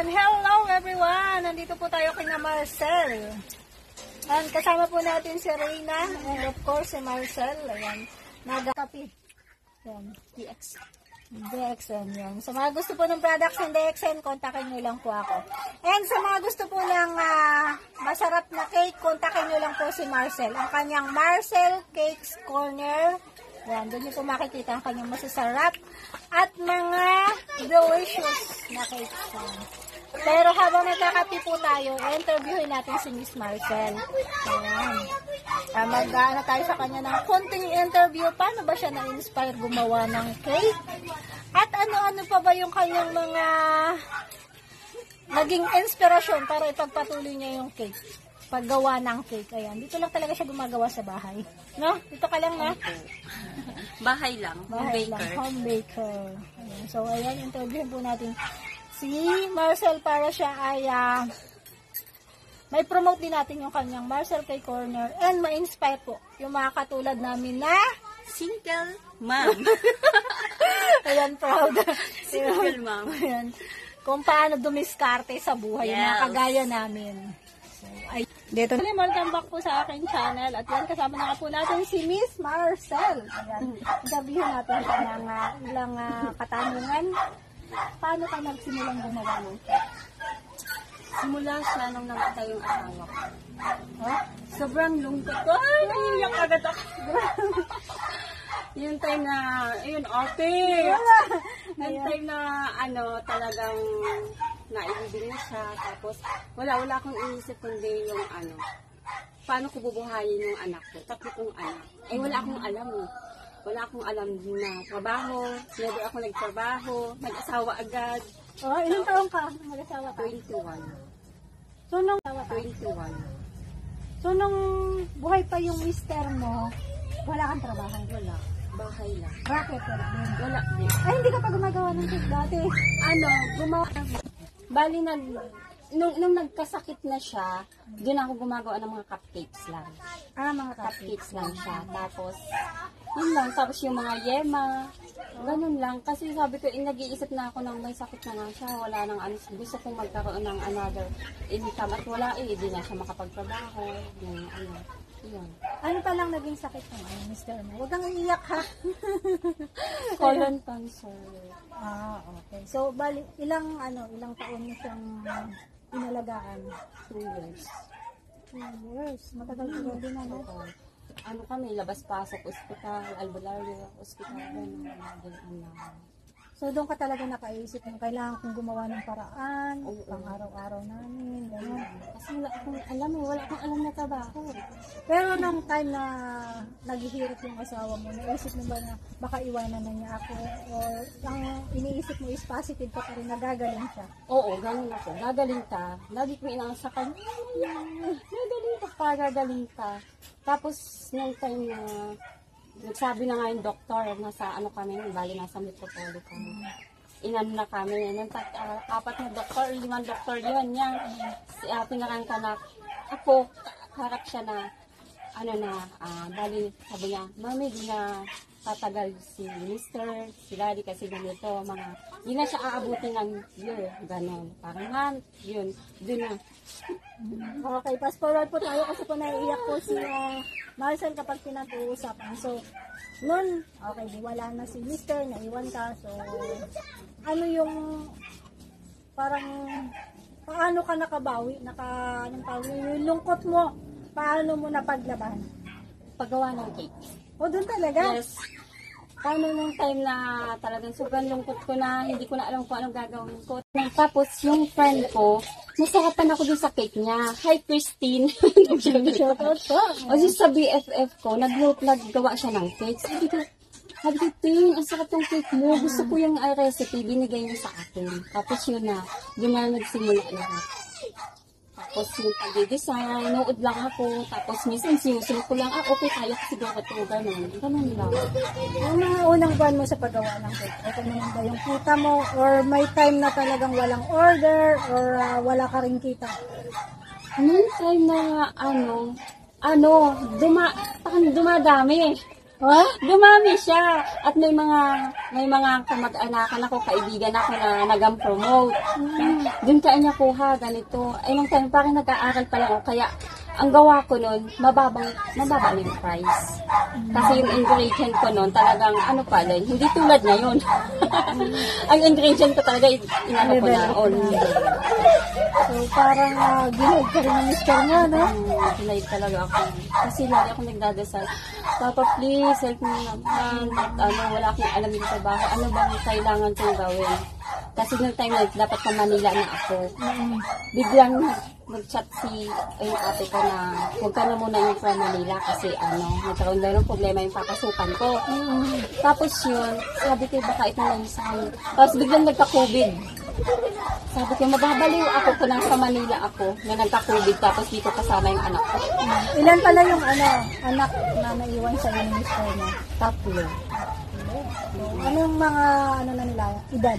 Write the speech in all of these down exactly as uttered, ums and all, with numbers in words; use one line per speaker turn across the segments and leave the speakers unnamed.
And hello everyone! Nandito po tayo kay na Marcel. And kasama po natin si Reyna and of course si Marcel. Ayan, nagakapi. Ayan, D X. D X N yan. Sa mga gusto po ng products ng D X N, kontakin nyo lang po ako. And sa mga gusto po ng uh, masarap na cake, kontakin nyo lang po si Marcel. Ang kanyang Marcel Cakes Corner. Ayan, doon nyo po makikita ang kanyang masasarap at mga delicious na cakes. Pero habang nagkakapi po tayo, interviewin natin si Miss Marcel. Ayan. Uh, Mag-ano tayo sa kanya ng konting interview. Paano ba siya na-inspire gumawa ng cake? At ano-ano pa ba yung kanyang mga naging inspirasyon para ipagpatuloy niya yung cake? Paggawa ng cake. Ayan. Dito lang talaga siya gumagawa sa bahay. No? Dito ka lang na?
Bahay lang.
Bahay
home
lang.
baker.
Home baker. Ayan. So, ayan. Interviewin po natin si Marcel para siya ay uh, may promote din natin yung kanyang Marcel Cake Corner and ma-inspire po yung mga katulad namin na
Single mom.
ayan, proud.
Single mom.
Ayan. Kung paano dumiskarte sa buhay, yes. Yung mga kagaya namin. So, ay, dito. Welcome back po sa aking channel at yan, kasama na po natin si Miss Marcel. Ayan. Interview natin siya ng uh, ilang uh, katanungan. Paano ka nagsimulang gumawa ng cake?
Simula siya nung namatay yung asawa ko.
Huh?
Sobrang lungkot ko. Ay, naiiyak agad ako. Yung time na, ayun, okay. Yung time na, ano, talagang naibibig na siya. Tapos, wala, wala akong inisip kundi yung, ano, paano ko bubuhayin yung anak ko. Tatlo kong anak. Eh, wala akong alam eh. Wala akong alam na trabaho. Never ako nagtrabaho. Nag-asawa agad.
Oh, ilang taong ka? Mag-asawa ka?
twenty-one.
So, nung,
twenty-one.
so, nung buhay pa yung mister mo, wala kang trabaho?
Wala. Bahay lang.
Bakit?
Wala din.
Ay, hindi ka pa gumagawa ng cake dati.
Ano, gumawa. Bali, nag, nung, nung nagkasakit na siya, doon ako gumagawa ng mga cupcakes lang.
Ah, mga
Cupcakes lang siya. Tapos, yun lang. Tapos yung mga yema, ganun lang. Kasi sabi ko, eh, nag-iisip na ako ng may sakit na nga siya. Wala nang ano. Gusto kong magkaroon ng another income. At wala eh, hindi na siya makapagtrabaho. Yung ano. Yun.
Ano pa lang naging sakit ng ano, mister mo? Huwag kang iiyak ha.
Colon cancer.
Ah, okay. So, bali, ilang, ano, ilang taon mo siyang inalagaan?
Two years.
Two years. Matagal-tagal din ano.
Ano kami, labas-pasok, ospital, albularyo, ospital, ganun, ano.
So, doon ka talaga nakaisip ng kailangan kong gumawa ng paraan,
Oo.
pang araw-araw namin, gano'n.
Kasi wala akong alam eh, wala akong alam na trabaho.
Pero nung time na naghihirap yung asawa mo, naisip mo ba na baka iwanan na niya ako? O ang iniisip mo is positive ka pa rin, nagagaling siya?
Oo, ganun ako. Gagaling ka. Lagi ko inaang sa kanya, gagaling ka pa, gagaling ka. Tapos, nung time na nagsabi na nga yung doktor, nasa ano kami, bali nasa Metropolitan. Inan na kami, nang uh, apat na doktor, limang doktor yun, yan. Si, uh, pinakanta na, ako, harap siya na, ano na, uh, bali, sabi niya, mami, di na tatagal si mister, si daddy, kasi ganito, mga, di na siya aabutin ng year, gano'n. Parang man, yun, dun na.
Okay, fast forward po tayo kasi po naiiyak po si uh, Marcel kapag pinag-uusapan. So, nun, okay, di wala na si mister, naiwan ka. So, ano yung, parang, paano ka nakabawi? Naka, anong tawag, yung lungkot mo, paano mo napaglaban?
Paggawa ng cake.
O, doon talaga?
Yes. Paano nung time na talagang sobrang lungkot ko na hindi ko na alam kung anong gagawin ko. Tapos yung friend ko, nasarapan ako dun sa cake niya. Hi Christine!
Shoutout po.
O di sa B F F ko, nag naggawa siya ng cake. Sabi ko, sabi ko, Ting, ang sarap ng cake mo. Gusto ko yung uh, recipe, binigay niya sa akin. Tapos yun na, yun na nagsimula lahat. Tapos yung pag-design, nood lang ako. Tapos minsan sinusunod ko lang, ah, okay tayo kasi gawa ito, gano'n. Gano'n lang.
Yung mga unang buwan mo sa paggawa ng cake, okay naman ba yung kita mo? Or may time na talagang walang order? Or uh, wala ka rin kita?
Noong time na, ano, ano, duma, parang dumadami.
Oh?
Dumami siya. At may mga may mga kamag-anakan ako, kaibigan ako na nag-promote. Doon kaya niya kuha, ganito. Ay, nung time parang nag-aaral pa lang ako. Kaya, ang gawa ko nun, mababang, mababa na yung price. Kasi yung ingredient ko nun, talagang ano pa din, hindi tulad ngayon. Ang ingredient ko talaga, inano ko na, all
So, parang uh, ginod ka rin ng mister mo, no?
Um, Pinay talaga ako. Kasi lagi ako nagdadasal. Papa, please, help me naman. Ano, wala akong alam yung trabaho. Ano bang kailangan kong gawin? Kasi nung time na dapat sa Manila na ako. Biglang nag-chat si yung ate ko na huwag ka na muna yung from Manila kasi ano, nagkaroon na ng problema yung papasukan ko. Tapos yun, sabi ko baka ito lang sa akin. Tapos biglang nagka-COVID. Sabi ko, mababaliw ako kung nasa Manila ako na nagka-COVID tapos dito kasama yung anak ko.
Ilan pala yung ano, anak na naiwan sa iyo ni mister mo?
Tatlo.
Anong mga ano na nila, edad?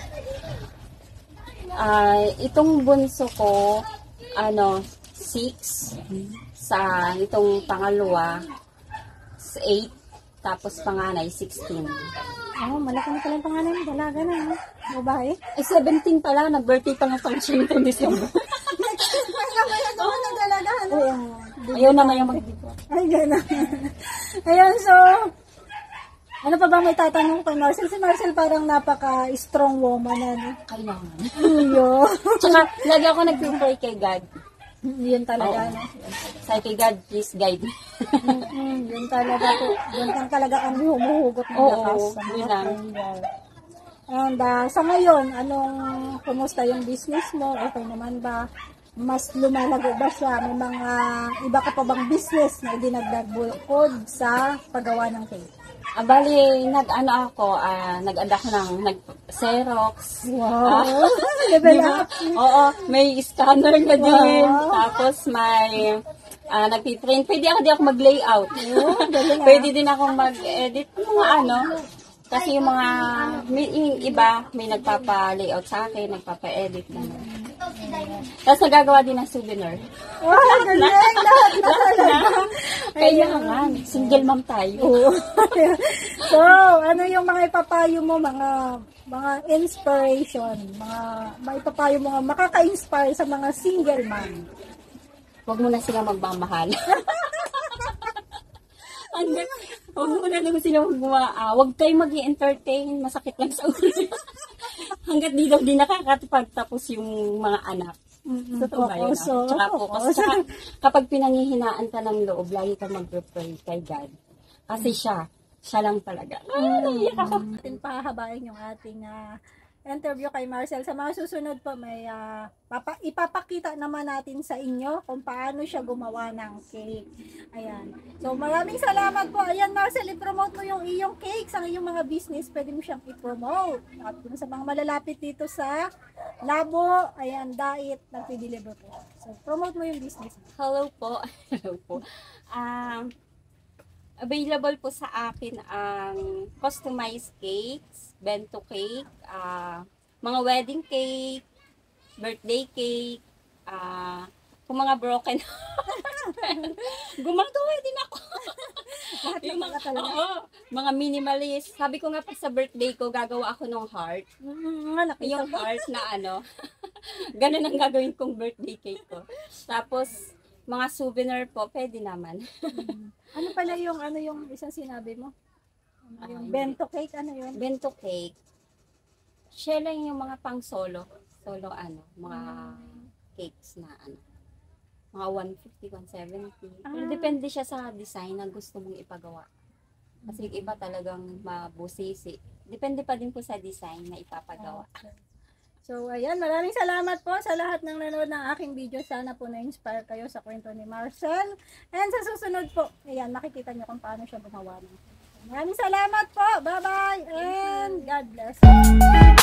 Ay, itong bunso ko, ano, six. Sa itong pangalawa, eight. Tapos panganay, sixteen.
Oh, malaki na pala yung pangalan, dalaga na, no? Babae?
Eh, seventeen pala, nag-birthday pa nga pang siya nitong December.
Oo, nagdalaga, ano?
Ayaw naman yung mag-dito.
Ay, gano'n. Ayun, so, ano pa ba may tatanong kay Marcel? Si Marcel parang napaka-strong woman, ano?
Kailangan.
Iyo.
Tsaka, lagi ako nag-pray kay God.
Yun talaga,
Oo.
no?
Sabi kay God, please guide me.
Mm, yun talaga po. Yun lang talaga ang humuhugot ng
Oo,
lakas. sa mga
yun lang.
prayer. And uh, sa ngayon, anong, kumusta yung business mo? Okay naman ba? Mas lumalago ba siya? May mga iba ka pa bang business na idinagdag bukod sa paggawa ng cake?
Ah, bali, nag-ano ako, ah, nag-ada ko ng nag-Xerox.
Wow!
Di
Level
ba?
up!
Oo, may scanner na din.
Wow.
Tapos may ah, nagpiprint. Pwede ako di ako mag-layout.
Oh, galing ah.
Pwede din ako mag-edit ng mga ano. Kasi yung mga, may, yung iba, may nagpapa-layout sa akin, nagpapa-edit. Gano'n. Tapos nagagawa din ng souvenir.
Wow, galing! Lahat na talaga!
Kaya nga, single mom tayo.
Oo. So, ano yung mga ipapayo mo, mga mga inspiration, mga maipapayo mo, makaka-inspire sa mga single mom?
Huwag mo na sila magmamahal. Hanggang, huwag mo na naman sila magmamahal. Ah, huwag kayo mag-entertain, masakit lang sa ulo. Hanggat di daw di nakakatapos yung mga anak.
Mm-hmm.
Totoo ba yun?
Focus,
ah?
oh.
Tsaka focus. Tsaka kapag pinanghihinaan ka ng loob, lagi kang mag-pray kay God. Kasi siya, siya lang talaga. Ah, naiyak ako.
Atin pahahabain yung ating ah, interview kay Marcel. Sa mga susunod po, may ah, papa, ipapakita naman natin sa inyo kung paano siya gumawa ng cake. Ayan. So, maraming salamat po. Ayan, Marcel, i-promote mo yung iyong cake sa iyong mga business. Pwede mo siyang i-promote. At kung sa mga malalapit dito sa Labo, ayan, Dait, nagpi-deliver po. So, promote mo yung business.
Hello po. Hello po. Um, available po sa akin ang customized cakes, bento cake, ah, mga wedding cake, birthday cake, ah, kung mga broken gumagawa din ako.
Lahat
Yung
na
mga,
pala talaga.
oo, mga minimalist. Sabi ko nga pa sa birthday ko, gagawa ako ng heart.
Mm, nakita
Yung
ko.
heart na ano. Ganun ang gagawin kong birthday cake ko. Tapos, mga souvenir po, pwede naman.
Ano pala yung, ano yung isang sinabi mo? Ano yung
Ah,
bento cake, ano yun?
Bento cake. Siya lang yung mga pang solo. Solo ano, mga cakes na ano. Mga one fifty, one seventy. Pero
Ah.
depende siya sa design na gusto mong ipagawa. Kasi yung iba talagang mabusisi. Depende pa din po sa design na ipapagawa.
So, ayan, maraming salamat po sa lahat ng nanood ng aking video. Sana po na-inspire kayo sa kwento ni Marcel. And sa susunod po, ayan, makikita nyo kung paano siya gumawa. Maraming salamat po. Bye-bye. And God bless.